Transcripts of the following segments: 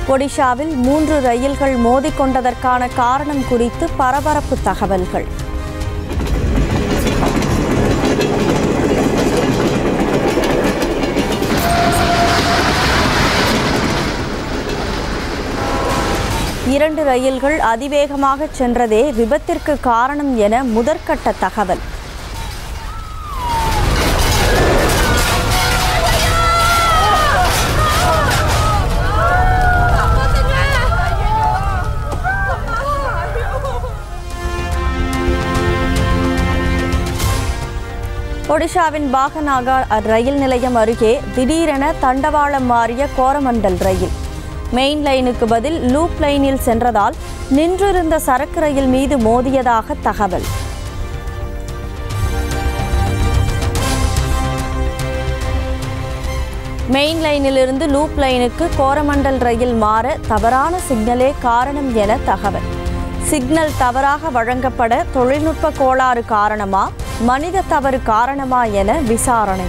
ஒடிஷாவில் 3 ரயில்கள் மோதிக்கொண்டதற்கான காரணம் குறித்து பரபரப்பு தகவல்கள். இரண்டு ரயில்கள் அதிவேகமாக சென்றதே விபத்திற்கு காரணம் என முதற்கட்ட தகவல். ஒடிஷாவின் பாகநாகா ரயில் நிலையம் அருகே திடீரென தண்டவாளம் மாறிய கோரமண்டல் ரயில் மெயின் லைனுக்கு பதில் லூப் லைனில் சென்றதால் நின்றிருந்த சரக்கு ரயில் மீது மோதியதாக தகவல். மெயின் லைனிலிருந்து லூப் லைனுக்கு கோரமண்டல் ரயில் மாற தவறான சிக்னலே காரணம் என தகவல். சிக்னல் தவறாக வழங்கப்பட தொழில்நுட்ப கோளாறு காரணமா, மனித தவறு காரணமா என விசாரணை.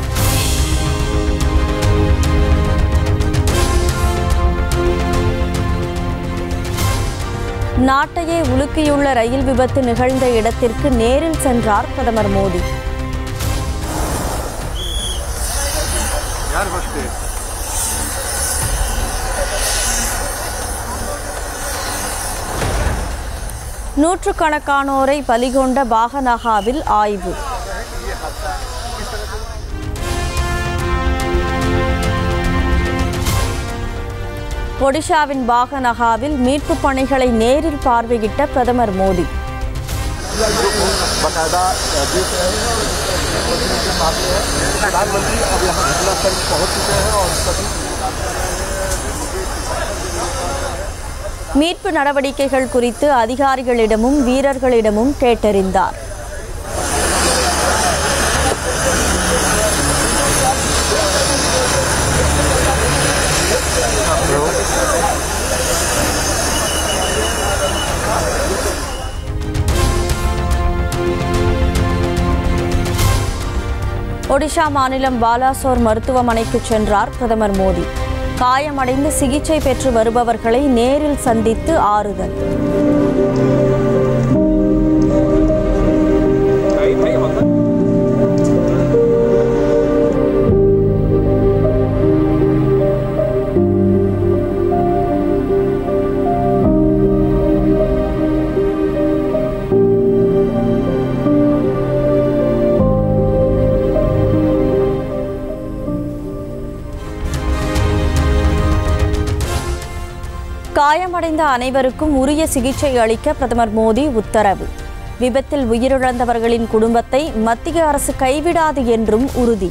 நாட்டையே உலுக்கியுள்ள ரயில் விபத்து நிகழ்ந்த இடத்திற்கு நேரில் சென்றார் பிரதமர் மோடி. நூற்றுக்கணக்கானோரை பலிகொண்ட பாகநாகாவில் ஆய்வு. ஒடிஷாவின் பாகநாகாவில் மீட்பு பணிகளை நேரில் பார்வையிட்ட பிரதமர் மோடி. மீட்பு நடவடிக்கைகள் குறித்து அதிகாரிகளிடமும் வீரர்களிடமும் கேட்டறிந்தார். ஒடிஷா மாநிலம் பாலாசோர் மருத்துவமனைக்கு சென்றார் பிரதமர் மோடி. காயமடைந்து சிகிச்சை பெற்று வருபவர்களை நேரில் சந்தித்து ஆறுதல். காயமடைந்த அனைவருக்கும் உரிய சிகிச்சை அளிக்க பிரதமர் மோடி உத்தரவு. விபத்தில் உயிரிழந்தவர்களின் குடும்பத்தை மத்திய அரசு கைவிடாது என்றும் உறுதி.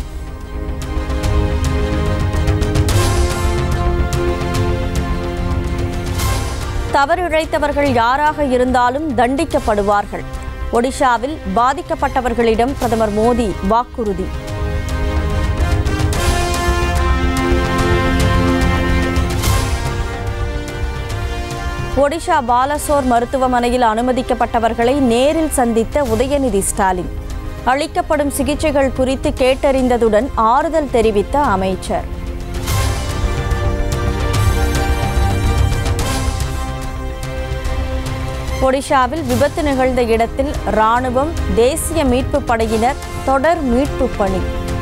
தவறிழைத்தவர்கள் யாராக இருந்தாலும் தண்டிக்கப்படுவார்கள். ஒடிஷாவில் பாதிக்கப்பட்டவர்களிடம் பிரதமர் மோடி வாக்குறுதி. ஒடிஷா பாலசோர் மருத்துவமனையில் அனுமதிக்கப்பட்டவர்களை நேரில் சந்தித்த உதயநிதி ஸ்டாலின். அளிக்கப்படும் சிகிச்சைகள் குறித்து கேட்டறிந்ததுடன் ஆறுதல் தெரிவித்த அமைச்சர். ஒடிஷாவில் விபத்து நிகழ்ந்த இடத்தில் ராணுவம், தேசிய மீட்பு படையினர் தொடர் மீட்பு பணி.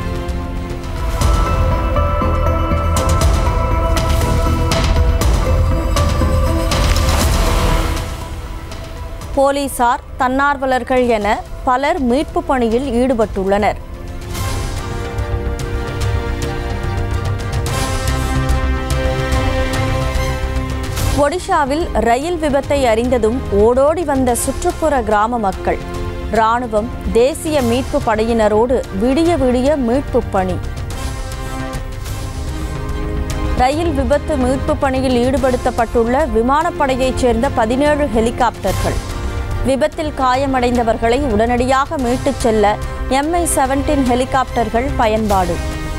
போலீசார், தன்னார்வலர்கள் என பலர் மீட்பு பணியில் ஈடுபட்டுள்ளனர். ஒடிஷாவில் ரயில் விபத்தை அறிந்ததும் ஓடோடி வந்த சுற்றுப்புற கிராம மக்கள். ராணுவம், தேசிய மீட்பு படையினரோடு விடிய விடிய மீட்பு பணி. ரயில் விபத்து மீட்பு பணியில் ஈடுபடுத்தப்பட்டுள்ள விமானப்படையைச் சேர்ந்த 17 ஹெலிகாப்டர்கள். விபத்தில் காயமடைந்தவர்களை உடனடியாக மீட்டுச் செல்ல Mi-17 ஹெலிகாப்டர்கள் பயன்பாடு.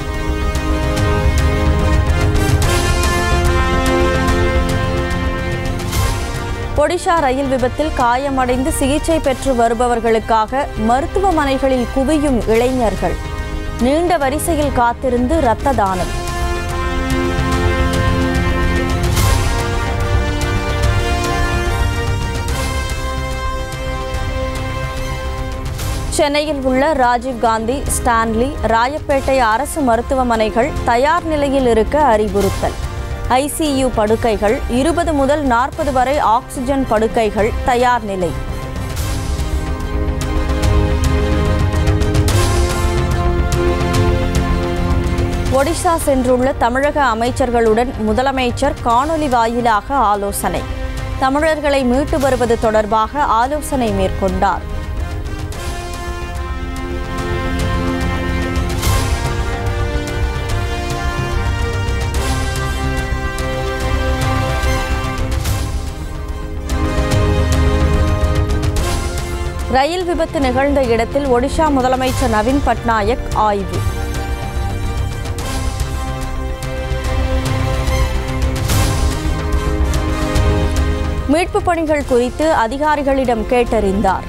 ஒடிஷா ரயில் விபத்தில் காயமடைந்து சிகிச்சை பெற்று வருபவர்களுக்காக மருத்துவமனைகளில் குவியும் இளைஞர்கள். நீண்ட வரிசையில் காத்திருந்து இரத்த தானம். சென்னையில் உள்ள ராஜீவ்காந்தி, ஸ்டான்லி, ராயப்பேட்டை அரசு மருத்துவமனைகள் தயார் நிலையில் இருக்க அறிவுறுத்தல். ICU படுக்கைகள் 20 முதல் 40 வரை ஆக்சிஜன் படுக்கைகள் தயார் நிலை. ஒடிஷா சென்றுள்ள தமிழக அமைச்சர்களுடன் முதலமைச்சர் காணொலி வாயிலாக ஆலோசனை. தமிழர்களை மீட்டு வருவது தொடர்பாக ஆலோசனை மேற்கொண்டார். ரயில் விபத்து நிகழ்ந்த இடத்தில் ஒடிஷா முதலமைச்சர் நவீன் பட்நாயக் ஆய்வு. மீட்புப் பணிகள் குறித்து அதிகாரிகளிடம் கேட்டறிந்தார்.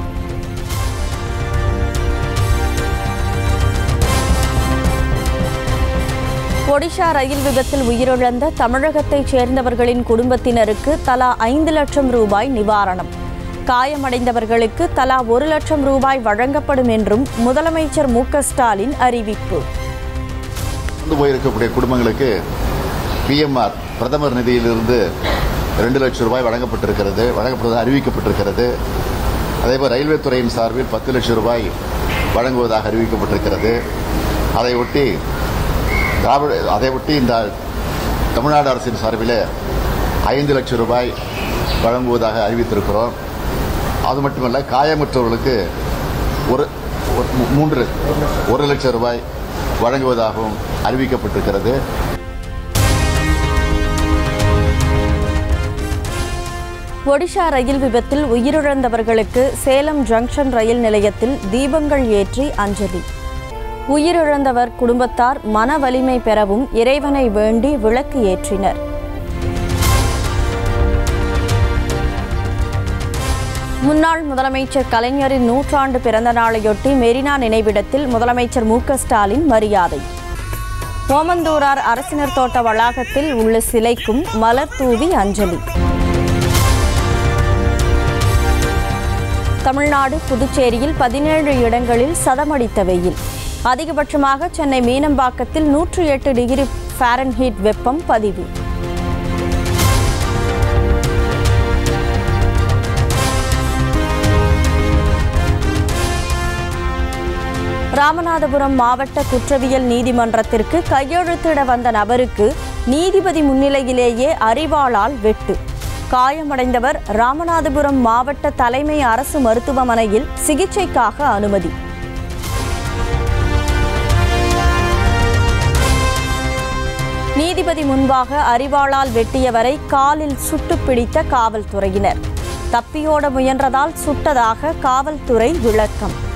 ஒடிஷா ரயில் விபத்தில் உயிரிழந்த தமிழகத்தைச் சேர்ந்தவர்களின் குடும்பத்தினருக்கு தலா 5 லட்சம் ரூபாய் நிவாரணம். காயமடைந்தவர்களுக்கு தலா 1 லட்சம் ரூபாய் வழங்கப்படும் என்றும் முதலமைச்சர் ஸ்டாலின் அறிவிப்பு. போயிருக்கக்கூடிய குடும்பங்களுக்கு PMR பிரதமர் நிதியிலிருந்து 2 லட்சம் ரூபாய் வழங்கப்படுவது அறிவிக்கப்பட்டிருக்கிறது. அதேபோல் ரயில்வே துறையின் சார்பில் 10 லட்சம் ரூபாய் வழங்குவதாக அறிவிக்கப்பட்டிருக்கிறது. அதையொட்டி இந்த தமிழ்நாடு அரசின் சார்பில் 5 லட்சம் ரூபாய் வழங்குவதாக அறிவித்திருக்கிறோம். அது மட்டுமல்ல, காயமற்றவர்களுக்கு 1 லட்சம் ரூபாய் வழங்குவதாகவும் அறிவிக்கப்பட்டிருக்கிறது. ஒடிஷா ரயில் விபத்தில் உயிரிழந்தவர்களுக்கு சேலம் ஜங்ஷன் ரயில் நிலையத்தில் தீபங்கள் ஏற்றி அஞ்சலி. உயிரிழந்தவர் குடும்பத்தார் மன வலிமை பெறவும் இறைவனை வேண்டி விளக்கு ஏற்றினர். முன்னாள் முதலமைச்சர் கலைஞரின் 100ஆண்டு பிறந்த நாளையொட்டி மெரினா நினைவிடத்தில் முதலமைச்சர் ஸ்டாலின் மரியாதை. ஓமந்தூரார் அரசினர் தோட்ட வளாகத்தில் உள்ள சிலைக்கும் மலர் தூவி அஞ்சலி. தமிழ்நாடு, புதுச்சேரியில் 17 இடங்களில் சதமடித்த வெயில். அதிகபட்சமாக சென்னை மீனம்பாக்கத்தில் 108 டிகிரி ஃபாரன்ஹீட் வெப்பம் பதிவு. ராமநாதபுரம் மாவட்ட குற்றவியல் நீதிமன்றத்திற்கு கையெழுத்திட வந்த நபருக்கு நீதிபதி முன்னிலையிலேயே அரிவாளால் வெட்டு. காயமடைந்தவர் ராமநாதபுரம் மாவட்ட தலைமை அரசு மருத்துவமனையில் சிகிச்சைக்காக அனுமதி. நீதிபதி முன்பாக அரிவாளால் வெட்டியவரை காலில் சுட்டு பிடித்த காவல்துறையினர். தப்பியோட முயன்றதால் சுட்டதாக காவல்துறை விளக்கம்.